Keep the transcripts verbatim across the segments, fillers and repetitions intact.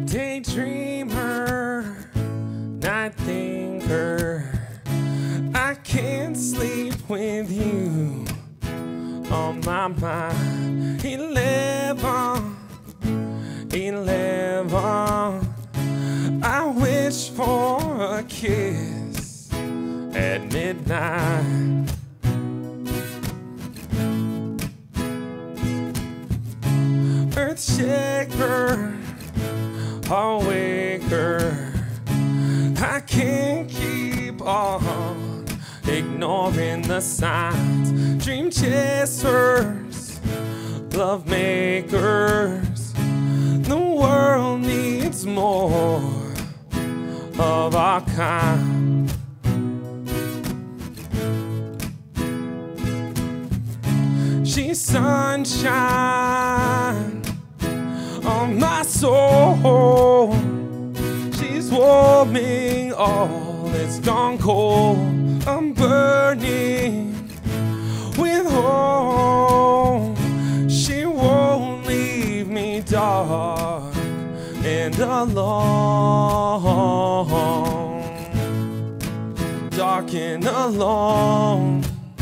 daydreamer, night thinker. I can't sleep with you on my mind. Eleven, eleven. I wish for a kiss at midnight. Earth shaker, awaker. I can't keep on ignoring the signs. Dream chasers, love makers. The world needs more of our kind. She's sunshine on my soul. She's warming all that's gone cold. I'm burning with hope. She won't leave me dark and alone. Dark and alone.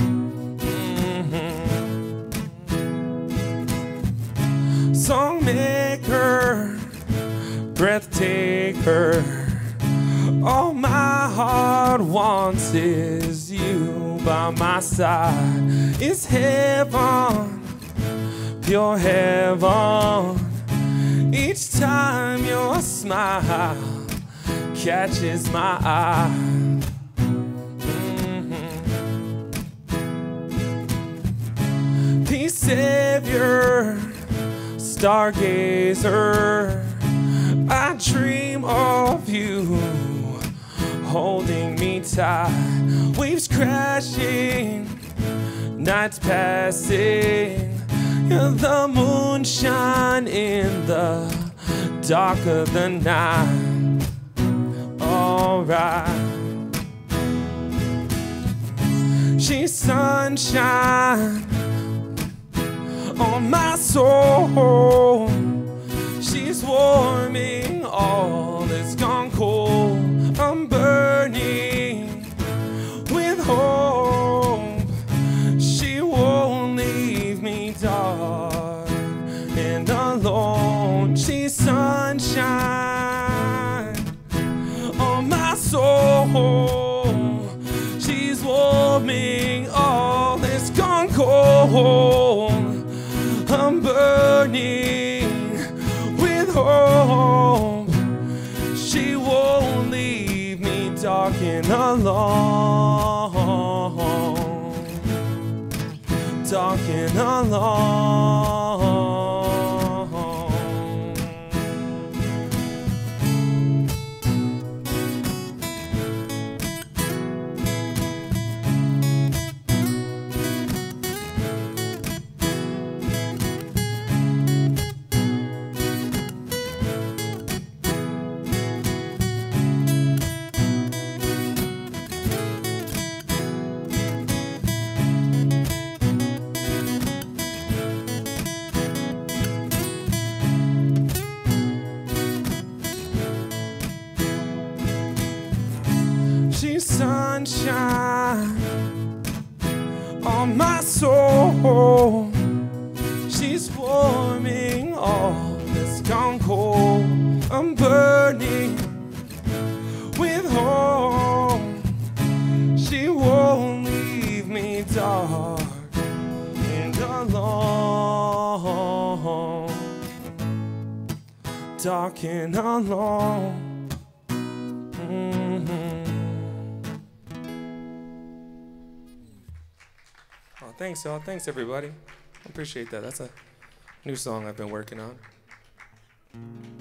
Songmaker, breath taker. All my heart wants is you by my side. It's heaven, pure heaven. Each time your smile catches my eye. Mm-hmm. Peace savior, stargazer. I dream of you holding me tight. Waves crashing, nights passing. You're the moonshine in the dark of the night. Alright. She's sunshine on my soul. She's warming all that's gone cold. I'm burning with hope. She won't leave me dark and alone. She's sunshine on my soul. She's warming all that's gone cold. I'm burning with hope. She won't leave me dark and alone. Dark and alone. She's sunshine on my soul. She's warming all that's gone cold. I'm burning with hope. She won't leave me dark and alone. Dark and alone. Mm-hmm. Oh, thanks, y'all. Thanks, everybody. I appreciate that. That's a new song I've been working on.